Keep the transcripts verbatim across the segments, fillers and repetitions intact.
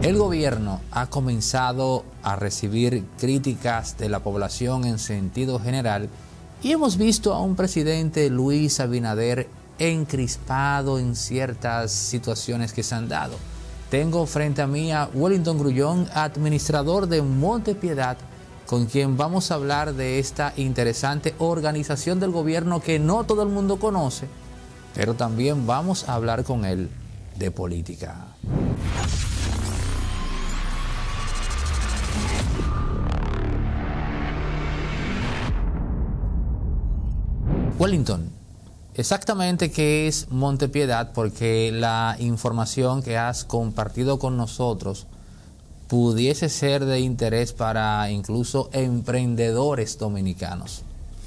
El gobierno ha comenzado a recibir críticas de la población en sentido general y hemos visto a un presidente, Luis Abinader, encrispado en ciertas situaciones que se han dado. Tengo frente a mí a Wellington Grullón, administrador de Montepiedad, con quien vamos a hablar de esta interesante organización del gobierno que no todo el mundo conoce, pero también vamos a hablar con él de política. Wellington, exactamente qué es Montepiedad, porque la información que has compartido con nosotros pudiese ser de interés para incluso emprendedores dominicanos.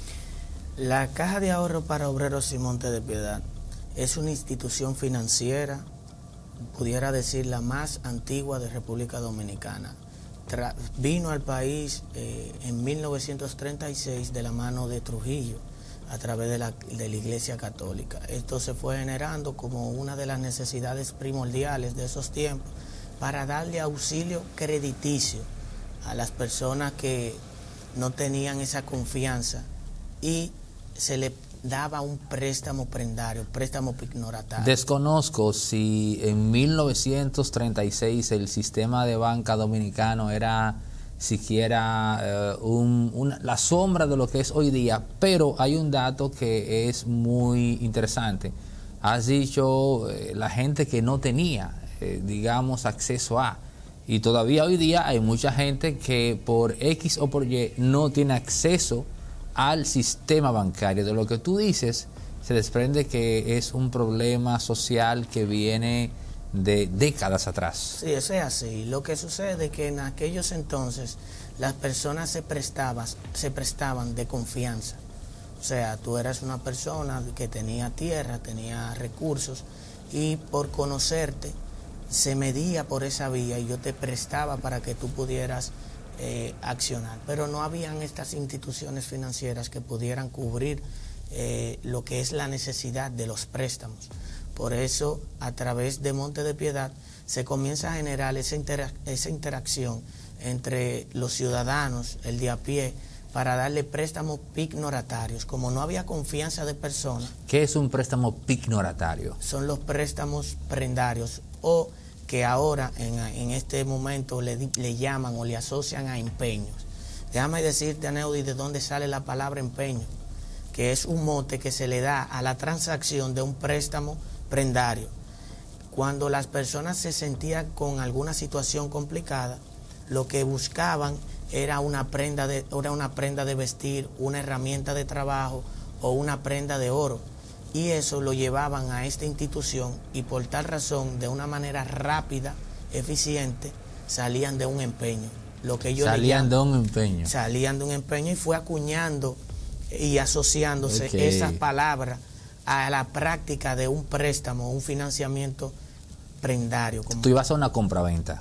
La Caja de Ahorro para Obreros y Montepiedad es una institución financiera, pudiera decir la más antigua de República Dominicana. Tra- vino al país eh, en mil novecientos treinta y seis de la mano de Trujillo, a través de la, de la Iglesia Católica. Esto se fue generando como una de las necesidades primordiales de esos tiempos para darle auxilio crediticio a las personas que no tenían esa confianza y se le daba un préstamo prendario, préstamo pignoratario. Desconozco si en mil novecientos treinta y seis el sistema de banca dominicano era siquiera eh, un, una, la sombra de lo que es hoy día, pero hay un dato que es muy interesante. Has dicho eh, la gente que no tenía, eh, digamos, acceso a, y todavía hoy día hay mucha gente que por X o por Y no tiene acceso al sistema bancario. De lo que tú dices, se desprende que es un problema social que viene de décadas atrás. Sí, eso es así. Lo que sucede es que en aquellos entonces las personas se prestaban, se prestaban de confianza. O sea, tú eras una persona que tenía tierra, tenía recursos y por conocerte se medía por esa vía y yo te prestaba para que tú pudieras eh, accionar. Pero no habían estas instituciones financieras que pudieran cubrir eh, lo que es la necesidad de los préstamos. Por eso, a través de Montepiedad se comienza a generar esa, interac esa interacción entre los ciudadanos, el de a pie, para darle préstamos pignoratarios. Como no había confianza de personas. ¿Qué es un préstamo pignoratario? Son los préstamos prendarios, o que ahora en, en este momento le, le llaman o le asocian a empeños. Déjame decirte, Aneudi, de dónde sale la palabra empeño, que es un mote que se le da a la transacción de un préstamo prendario. Cuando las personas se sentían con alguna situación complicada, lo que buscaban era una prenda de, era una prenda de vestir, una herramienta de trabajo o una prenda de oro. Y eso lo llevaban a esta institución y por tal razón, de una manera rápida, eficiente, salían de un empeño. Lo que ellos salían llaman, de un empeño. Salían de un empeño y fue acuñando y asociándose okay. esas palabras a la práctica de un préstamo, un financiamiento prendario. Como tú ibas a una compraventa.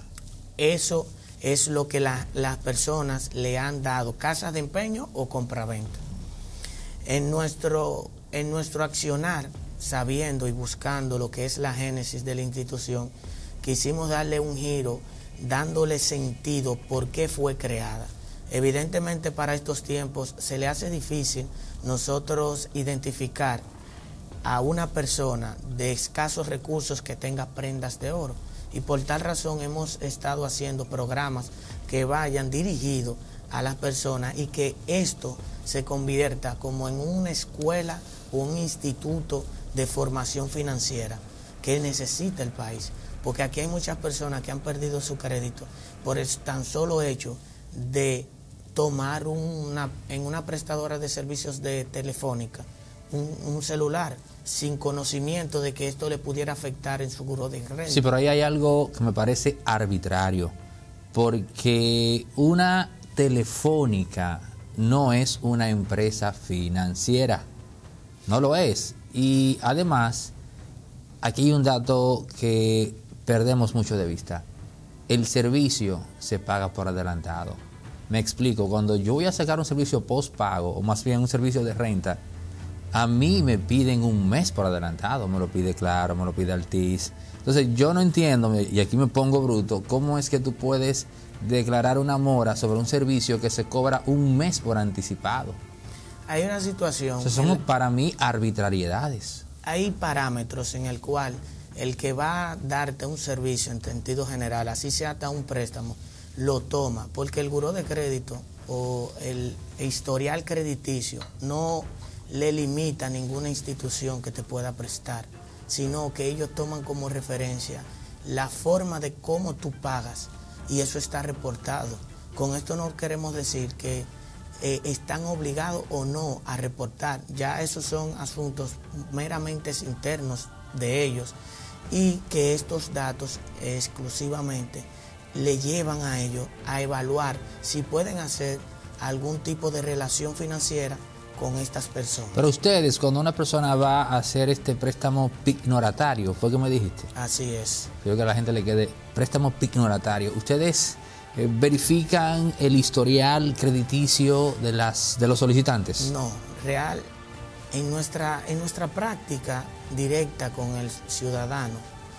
Eso es lo que la, las personas le han dado, casas de empeño o compraventa. En nuestro, en nuestro accionar, sabiendo y buscando lo que es la génesis de la institución, quisimos darle un giro, dándole sentido por qué fue creada. Evidentemente para estos tiempos se le hace difícil nosotros identificar a una persona de escasos recursos que tenga prendas de oro, y por tal razón hemos estado haciendo programas que vayan dirigidos a las personas y que esto se convierta como en una escuela o un instituto de formación financiera que necesita el país, porque aquí hay muchas personas que han perdido su crédito por el tan solo hecho de tomar una, en una prestadora de servicios de telefónica un, un celular sin conocimiento de que esto le pudiera afectar en su buro de crédito. Sí, pero ahí hay algo que me parece arbitrario, porque una telefónica no es una empresa financiera, no lo es. Y además, aquí hay un dato que perdemos mucho de vista. El servicio se paga por adelantado. Me explico, cuando yo voy a sacar un servicio postpago, o más bien un servicio de renta, A mí me piden un mes por adelantado, me lo pide Claro, me lo pide Altiz. Entonces yo no entiendo, y aquí me pongo bruto, cómo es que tú puedes declarar una mora sobre un servicio que se cobra un mes por anticipado. Hay una situación... O sea, son para mí arbitrariedades. Hay parámetros en el cual el que va a darte un servicio en sentido general, así sea hasta un préstamo, lo toma, porque el buró de crédito o el historial crediticio no le limita a ninguna institución que te pueda prestar, sino que ellos toman como referencia la forma de cómo tú pagas, y eso está reportado. Con esto no queremos decir que eh, están obligados o no a reportar, ya esos son asuntos meramente internos de ellos, y que estos datos exclusivamente le llevan a ellos a evaluar si pueden hacer algún tipo de relación financiera con estas personas. Pero ustedes, cuando una persona va a hacer este préstamo pignoratario, ¿fue que me dijiste? Así es. Quiero que a la gente le quede préstamo pignoratario. ¿Ustedes eh, verifican el historial crediticio de las de los solicitantes? No, real. En nuestra, en nuestra práctica directa con el ciudadano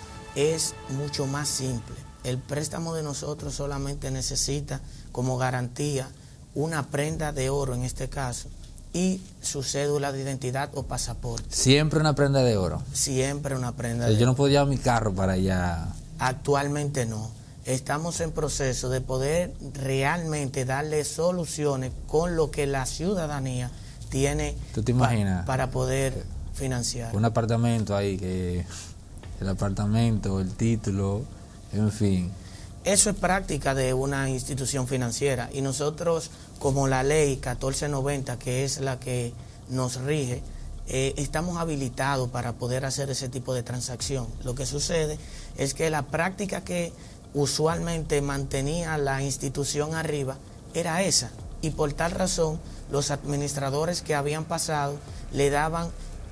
es mucho más simple. El préstamo de nosotros solamente necesita como garantía una prenda de oro en este caso y su cédula de identidad o pasaporte. ¿Siempre una prenda de oro? Siempre una prenda o sea, de yo oro. no puedo llevar mi carro para allá. Actualmente no. Estamos en proceso de poder realmente darle soluciones con lo que la ciudadanía tiene. ¿Tú te imaginas? Pa para poder financiar. Un apartamento ahí, que el apartamento, el título, en fin. Eso es práctica de una institución financiera y nosotros, como la ley catorce noventa, que es la que nos rige, eh, estamos habilitados para poder hacer ese tipo de transacción. Lo que sucede es que la práctica que usualmente mantenía la institución arriba era esa, y por tal razón los administradores que habían pasado le daban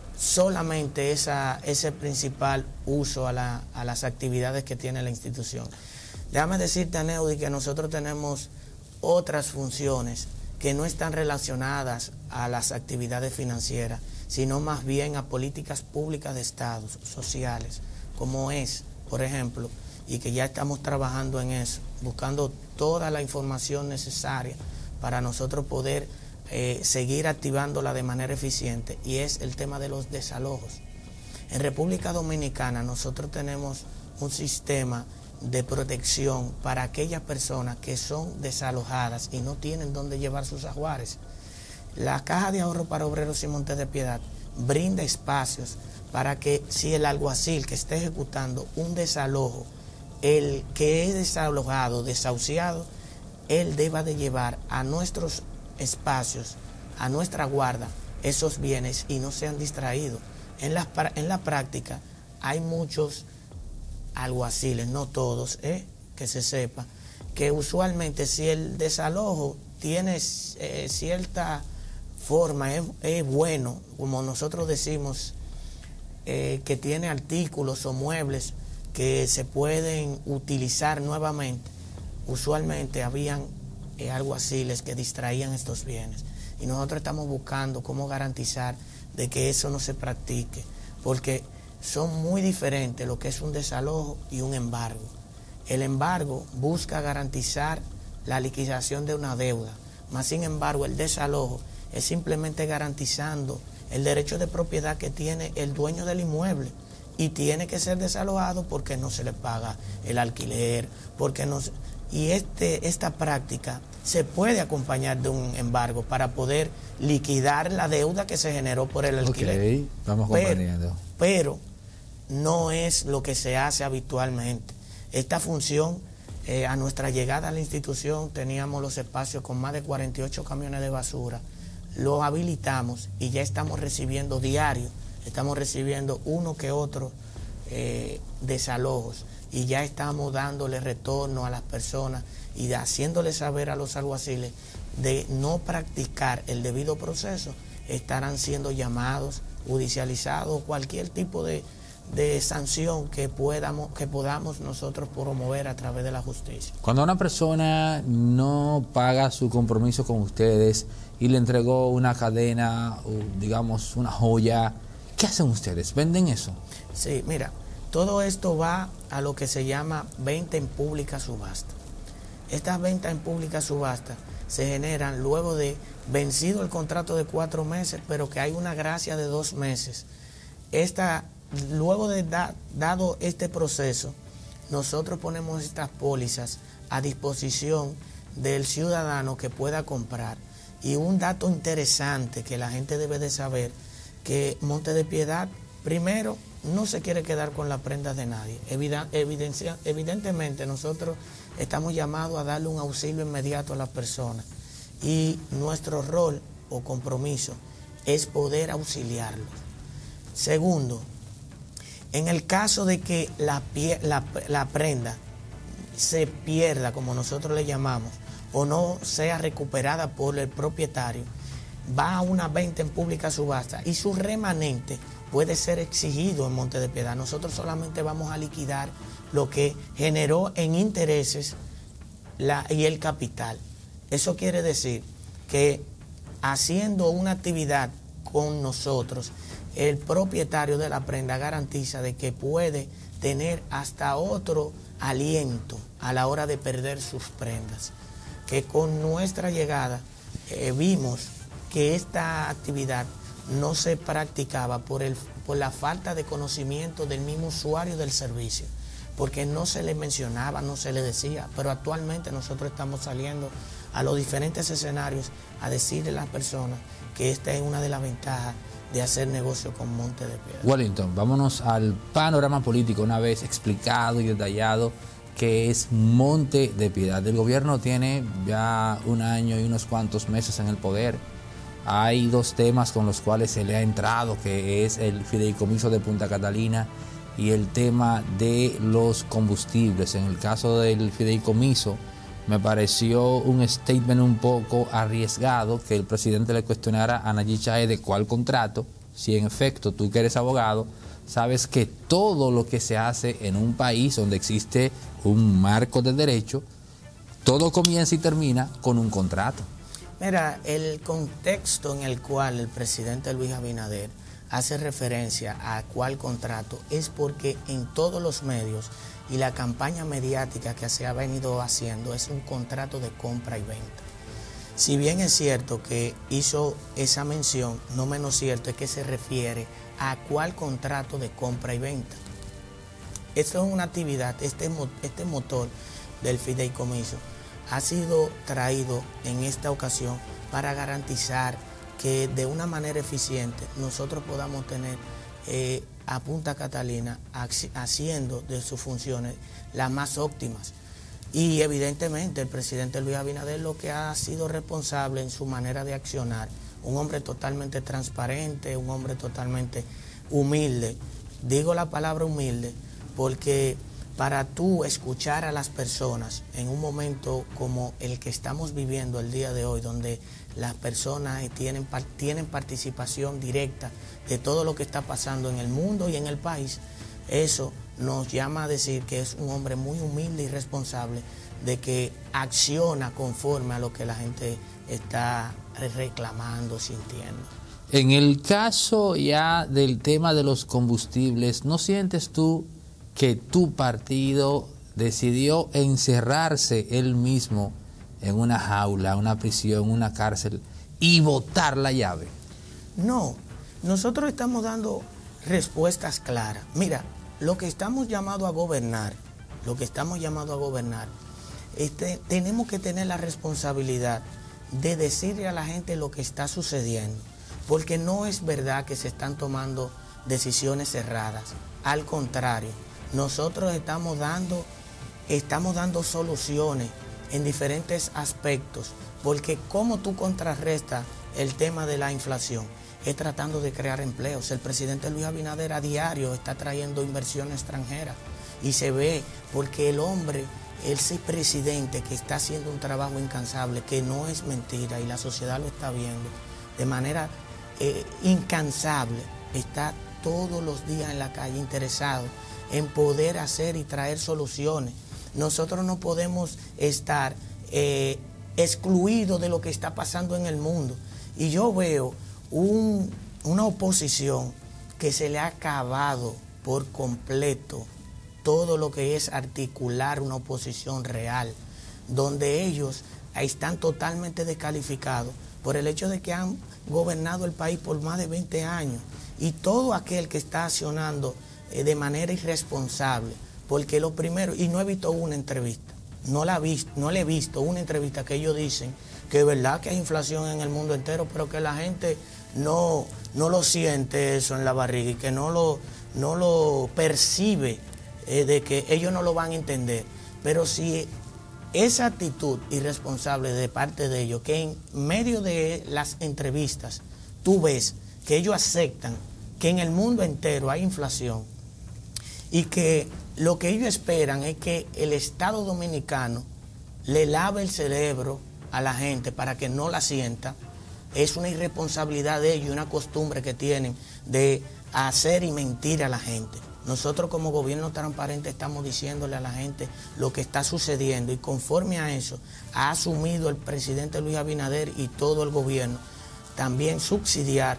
solamente esa, ese principal uso a, la, a las actividades que tiene la institución. Déjame decirte, Aneudi, que nosotros tenemos otras funciones que no están relacionadas a las actividades financieras, sino más bien a políticas públicas de Estado, sociales, como es, por ejemplo, y que ya estamos trabajando en eso, buscando toda la información necesaria para nosotros poder eh, seguir activándola de manera eficiente, y es el tema de los desalojos. En República Dominicana nosotros tenemos un sistema de protección para aquellas personas que son desalojadas y no tienen dónde llevar sus ajuares. La Caja de Ahorro para Obreros y Montes de Piedad brinda espacios para que si el alguacil que esté ejecutando un desalojo, el que es desalojado, desahuciado, él deba de llevar a nuestros espacios, a nuestra guarda, esos bienes y no sean distraídos. En la, en la práctica hay muchos alguaciles, no todos, ¿eh? que se sepa, que usualmente si el desalojo tiene eh, cierta forma, es, es bueno, como nosotros decimos, eh, que tiene artículos o muebles que se pueden utilizar nuevamente, usualmente habían eh, alguaciles que distraían estos bienes, y nosotros estamos buscando cómo garantizar de que eso no se practique, porque son muy diferentes lo que es un desalojo y un embargo. El embargo busca garantizar la liquidación de una deuda, más sin embargo el desalojo es simplemente garantizando el derecho de propiedad que tiene el dueño del inmueble, y tiene que ser desalojado porque no se le paga el alquiler, porque no se... y este, esta práctica se puede acompañar de un embargo para poder liquidar la deuda que se generó por el alquiler. Ok, vamos comprendiendo. Pero, pero no es lo que se hace habitualmente. Esta función, eh, a nuestra llegada a la institución, teníamos los espacios con más de cuarenta y ocho camiones de basura. Lo habilitamos y ya estamos recibiendo diario, estamos recibiendo uno que otro eh, desalojos, y ya estamos dándole retorno a las personas y haciéndoles saber a los alguaciles de no practicar el debido proceso, estarán siendo llamados, judicializados, cualquier tipo de, de sanción que podamos, que podamos nosotros promover a través de la justicia. Cuando una persona no paga su compromiso con ustedes y le entregó una cadena o digamos una joya, ¿qué hacen ustedes? ¿Venden eso? Sí, mira, todo esto va a lo que se llama venta en pública subasta. Estas ventas en pública subasta se generan luego de vencido el contrato de cuatro meses, pero que hay una gracia de dos meses. Esta, luego de da, dado este proceso, nosotros ponemos estas pólizas a disposición del ciudadano que pueda comprar. Y un dato interesante que la gente debe de saber, que Monte de Piedad, primero, no se quiere quedar con las prendas de nadie. Evidencia, evidentemente nosotros estamos llamados a darle un auxilio inmediato a las personas y nuestro rol o compromiso es poder auxiliarlos. Segundo, en el caso de que la, la, la prenda se pierda, como nosotros le llamamos, o no sea recuperada por el propietario, va a una venta en pública subasta y su remanente puede ser exigido en Monte de Piedad. Nosotros solamente vamos a liquidar lo que generó en intereses la, y el capital. Eso quiere decir que haciendo una actividad con nosotros, el propietario de la prenda garantiza de que puede tener hasta otro aliento a la hora de perder sus prendas. Que con nuestra llegada eh, vimos que esta actividad no se practicaba por, el, por la falta de conocimiento del mismo usuario del servicio, porque no se le mencionaba, no se le decía, pero actualmente nosotros estamos saliendo a los diferentes escenarios a decirle a las personas que esta es una de las ventajas de hacer negocio con Monte de Piedad. Wellington, vámonos al panorama político una vez explicado y detallado que es Monte de Piedad. El gobierno tiene ya un año y unos cuantos meses en el poder. Hay dos temas con los cuales se le ha entrado, que es el fideicomiso de Punta Catalina y el tema de los combustibles. En el caso del fideicomiso, me pareció un statement un poco arriesgado que el presidente le cuestionara a Nayib Chae de cuál contrato, si en efecto tú que eres abogado, sabes que todo lo que se hace en un país donde existe un marco de derecho, todo comienza y termina con un contrato. Mira, el contexto en el cual el presidente Luis Abinader hace referencia a cuál contrato es porque en todos los medios y la campaña mediática que se ha venido haciendo es un contrato de compra y venta. Si bien es cierto que hizo esa mención, no menos cierto es que se refiere a cuál contrato de compra y venta. Esto es una actividad, este, este motor del fideicomiso ha sido traído en esta ocasión para garantizar que de una manera eficiente nosotros podamos tener eh, a Punta Catalina haciendo de sus funciones las más óptimas. Y evidentemente el presidente Luis Abinader lo que ha sido responsable en su manera de accionar, un hombre totalmente transparente, un hombre totalmente humilde. Digo la palabra humilde porque para tú escuchar a las personas en un momento como el que estamos viviendo el día de hoy, donde las personas tienen, tienen participación directa de todo lo que está pasando en el mundo y en el país, eso nos llama a decir que es un hombre muy humilde y responsable de que acciona conforme a lo que la gente está reclamando, sintiendo. En el caso ya del tema de los combustibles, ¿no sientes tú que tu partido decidió encerrarse él mismo en una jaula, una prisión, una cárcel y botar la llave? No, nosotros estamos dando respuestas claras. Mira, lo que estamos llamados a gobernar, lo que estamos llamados a gobernar, este, tenemos que tener la responsabilidad de decirle a la gente lo que está sucediendo, porque no es verdad que se están tomando decisiones cerradas. Al contrario, nosotros estamos dando, estamos dando soluciones en diferentes aspectos, porque cómo tú contrarrestas el tema de la inflación es tratando de crear empleos. El presidente Luis Abinader a diario está trayendo inversión extranjera y se ve porque el hombre, ese presidente que está haciendo un trabajo incansable, que no es mentira y la sociedad lo está viendo de manera eh, incansable, está todos los días en la calle interesados en poder hacer y traer soluciones. Nosotros no podemos estar eh, excluidos de lo que está pasando en el mundo. Y yo veo un, una oposición que se le ha acabado por completo todo lo que es articular una oposición real, donde ellos están totalmente descalificados por el hecho de que han gobernado el país por más de veinte años, y todo aquel que está accionando eh, de manera irresponsable, porque lo primero, y no he visto una entrevista, no la he visto, no le he visto una entrevista que ellos dicen que es verdad que hay inflación en el mundo entero, pero que la gente no, no lo siente eso en la barriga y que no lo, no lo percibe, eh, de que ellos no lo van a entender. Pero si esa actitud irresponsable de parte de ellos, que en medio de las entrevistas tú ves que ellos aceptan que en el mundo entero hay inflación y que lo que ellos esperan es que el Estado dominicano le lave el cerebro a la gente para que no la sienta, es una irresponsabilidad de ellos y una costumbre que tienen de hacer y mentir a la gente. Nosotros como gobierno transparente estamos diciéndole a la gente lo que está sucediendo, y conforme a eso ha asumido el presidente Luis Abinader y todo el gobierno también subsidiar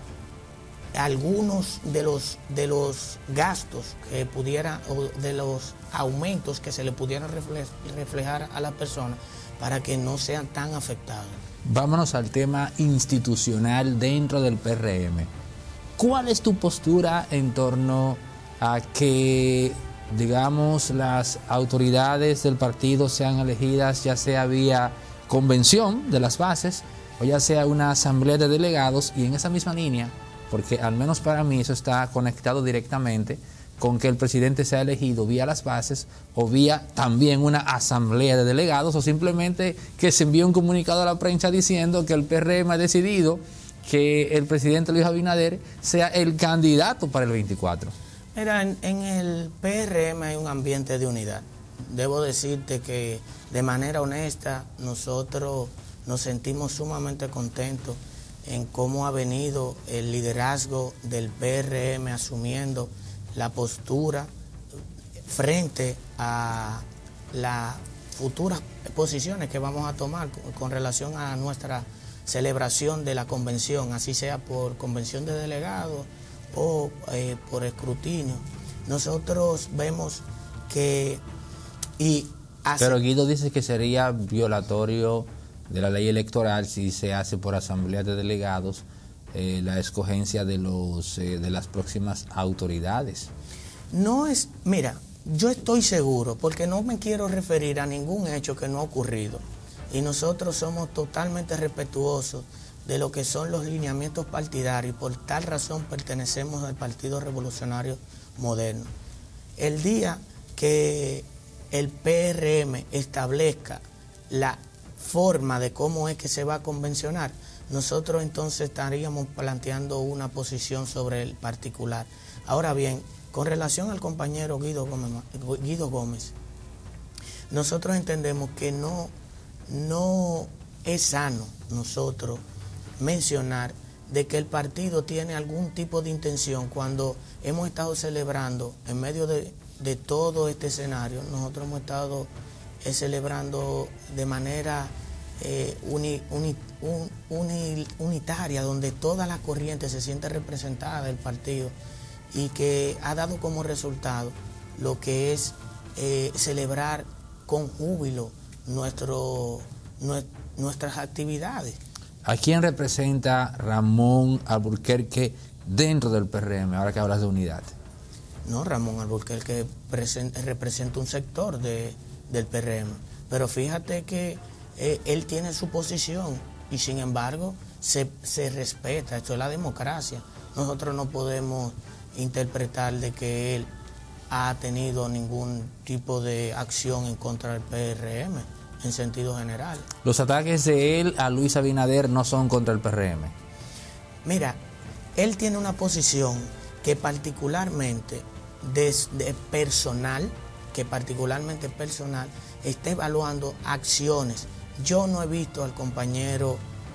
algunos de los, de los gastos que pudiera, o de los aumentos que se le pudieran reflejar a las personas para que no sean tan afectados. Vámonos al tema institucional dentro del P R M. ¿Cuál es tu postura en torno a que, digamos, las autoridades del partido sean elegidas ya sea vía convención de las bases o ya sea una asamblea de delegados, y en esa misma línea, porque al menos para mí eso está conectado directamente con que el presidente sea elegido vía las bases o vía también una asamblea de delegados, o simplemente que se envíe un comunicado a la prensa diciendo que el P R M ha decidido que el presidente Luis Abinader sea el candidato para el veinticuatro? Mira, en, en el P R M hay un ambiente de unidad. Debo decirte que de manera honesta nosotros nos sentimos sumamente contentos en cómo ha venido el liderazgo del P R M asumiendo la postura frente a las futuras posiciones que vamos a tomar con, con relación a nuestra celebración de la convención, así sea por convención de delegados o eh, por escrutinio. Nosotros vemos que... y hace... Pero Guido dice que sería violatorio de la ley electoral si se hace por asamblea de delegados eh, la escogencia de los eh, de las próximas autoridades. No es, mira, yo estoy seguro, porque no me quiero referir a ningún hecho que no ha ocurrido, y nosotros somos totalmente respetuosos de lo que son los lineamientos partidarios, y por tal razón pertenecemos al Partido Revolucionario Moderno. El día que el P R M establezca la forma de cómo es que se va a convencionar, nosotros entonces estaríamos planteando una posición sobre el particular. Ahora bien, con relación al compañero Guido Gómez, Guido Gómez, nosotros entendemos que no, no es sano nosotros mencionar de que el partido tiene algún tipo de intención cuando hemos estado celebrando en medio de, de todo este escenario. Nosotros hemos estado eh, celebrando de manera eh, uni, uni, un, uni, unitaria, donde todas las corrientes se sienten representadas del partido, y que ha dado como resultado lo que es eh, celebrar con júbilo nuestro, nuestro, nuestras actividades. ¿A quién representa Ramón Alburquerque dentro del P R M, ahora que hablas de unidad? No, Ramón Alburquerque representa un sector de, del P R M, pero fíjate que eh, él tiene su posición y sin embargo se, se respeta. Esto es la democracia. Nosotros no podemos interpretar de que él ha tenido ningún tipo de acción en contra del P R M en sentido general. Los ataques de él a Luis Abinader no son contra el P R M. Mira, él tiene una posición que particularmente de, de personal, que particularmente personal, está evaluando acciones. Yo no he visto al compañero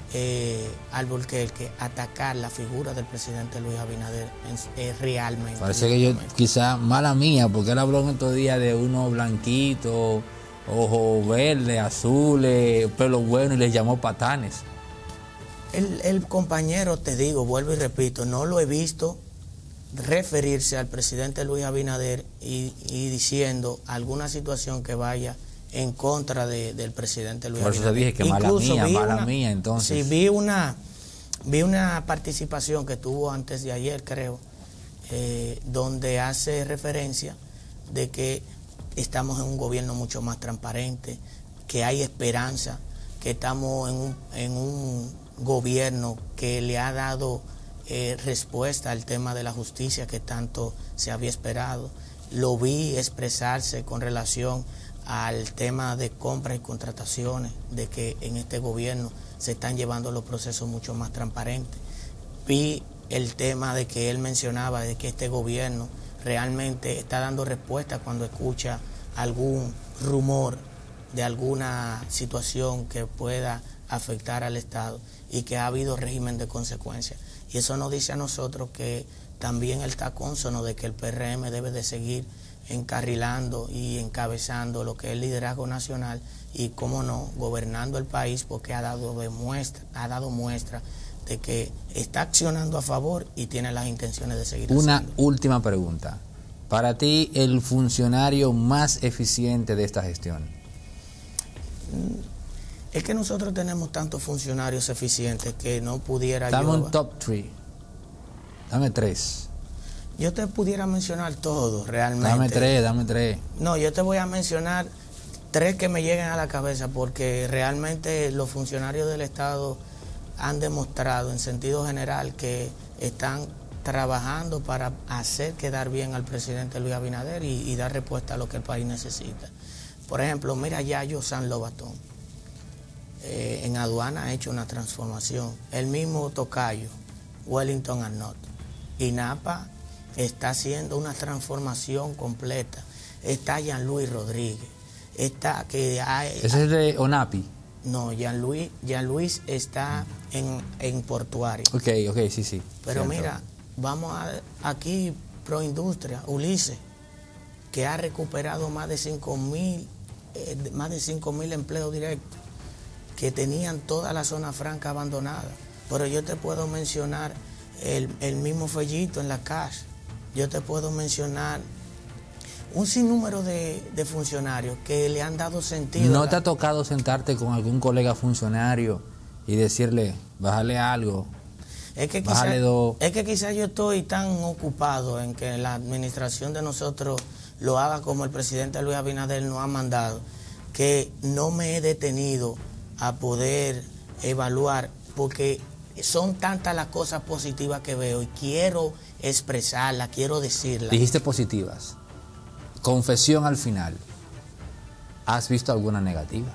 eh, Alburquerque atacar la figura del presidente Luis Abinader eh, realmente. Parece que yo, quizá mala mía, porque él habló en estos días de unos blanquitos, ojos verdes, azules, pelo bueno, y les llamó patanes. El, el compañero, te digo, vuelvo y repito, no lo he visto referirse al presidente Luis Abinader y, y diciendo alguna situación que vaya en contra de, del presidente Luis Abinader. Por eso te dije que mala mía, mala mía, entonces. Sí, vi una, vi una participación que tuvo antes de ayer, creo, eh, donde hace referencia de que estamos en un gobierno mucho más transparente, que hay esperanza, que estamos en un, en un gobierno que le ha dado eh, respuesta al tema de la justicia que tanto se había esperado. Lo vi expresarse con relación al tema de compras y contrataciones, de que en este gobierno se están llevando los procesos mucho más transparentes. Vi el tema de que él mencionaba de que este gobierno realmente está dando respuesta cuando escucha algún rumor de alguna situación que pueda afectar al Estado y que ha habido régimen de consecuencias. Y eso nos dice a nosotros que también él está cónsono de que el P R M debe de seguir encarrilando y encabezando lo que es el liderazgo nacional y, cómo no, gobernando el país, porque ha dado, de muestra, ha dado muestra de que está accionando a favor y tiene las intenciones de seguir Una haciendo. última pregunta. Para ti, el funcionario más eficiente de esta gestión. Es que nosotros tenemos tantos funcionarios eficientes que no pudiera Dame yo... un top tres. Dame tres. Yo te pudiera mencionar todo, realmente. Dame tres, dame tres. No, yo te voy a mencionar tres que me lleguen a la cabeza, porque realmente los funcionarios del Estado han demostrado en sentido general que están trabajando para hacer quedar bien al presidente Luis Abinader y, y dar respuesta a lo que el país necesita. Por ejemplo, mira Yayo San Lobatón. Eh, en aduana ha hecho una transformación. El mismo Tocayo, Wellington Arnott. INAPA está haciendo una transformación completa. Está Jean-Louis Rodríguez. Está que hay, ¿Ese es de ONAPI? No, Jean-Louis Jean-Louis está en, en Portuario. Ok, ok, sí, sí. Pero cierto. mira, vamos a, aquí, Proindustria, Ulises, que ha recuperado más de cinco mil, eh, más de cinco mil empleos directos, que tenían toda la zona franca abandonada. Pero yo te puedo mencionar el, el mismo Fellito en la casa. Yo te puedo mencionar un sinnúmero de, de funcionarios que le han dado sentido. ¿No la... te ha tocado sentarte con algún colega funcionario y decirle, bájale algo? Es que quizás es que quizá yo estoy tan ocupado en que la administración de nosotros lo haga como el presidente Luis Abinader nos ha mandado, que no me he detenido a poder evaluar, porque son tantas las cosas positivas que veo y quiero expresarlas, quiero decirlas. Dijiste positivas. Confesión al final. ¿Has visto alguna negativa?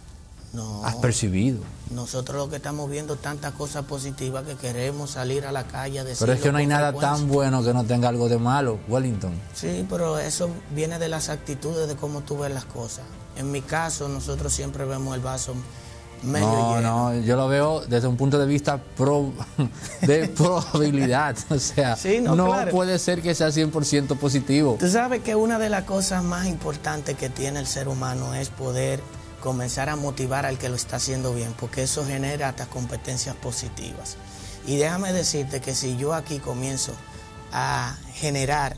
No. ¿Has percibido? Nosotros lo que estamos viendo tantas cosas positivas que queremos salir a la calle a decir. Pero es que no hay nada tan bueno que no tenga algo de malo, Wellington. Sí, pero eso viene de las actitudes, de cómo tú ves las cosas. En mi caso, nosotros siempre vemos el vaso medio No, lleno. no, yo lo veo desde un punto de vista pro, de probabilidad. O sea, Sí, no, no claro. puede ser que sea cien por ciento positivo. Tú sabes que una de las cosas más importantes que tiene el ser humano es poder comenzar a motivar al que lo está haciendo bien, porque eso genera hasta competencias positivas. Y déjame decirte que si yo aquí comienzo a generar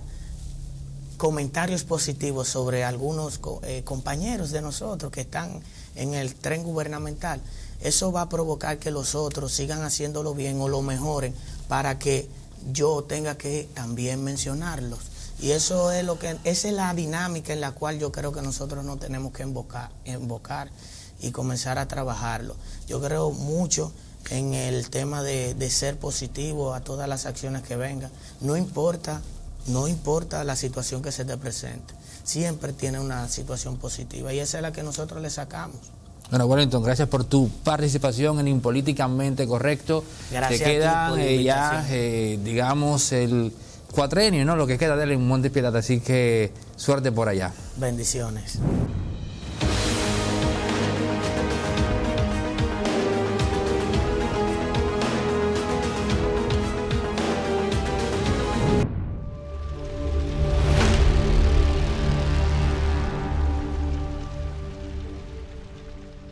comentarios positivos sobre algunos eh, compañeros de nosotros que están en el tren gubernamental, eso va a provocar que los otros sigan haciéndolo bien o lo mejoren para que yo tenga que también mencionarlos. Y eso es lo que, esa es la dinámica en la cual yo creo que nosotros no tenemos que invocar, invocar y comenzar a trabajarlo. Yo creo mucho en el tema de, de ser positivo a todas las acciones que vengan. No importa, no importa la situación que se te presente. Siempre tiene una situación positiva y esa es la que nosotros le sacamos. Bueno, Wellington, gracias por tu participación en Impolíticamente Correcto. Gracias Te queda a ti por la eh, ya, invitación. eh, digamos, el cuatrenio, ¿no? Lo que queda de él en Monte Piedad, así que suerte por allá. Bendiciones.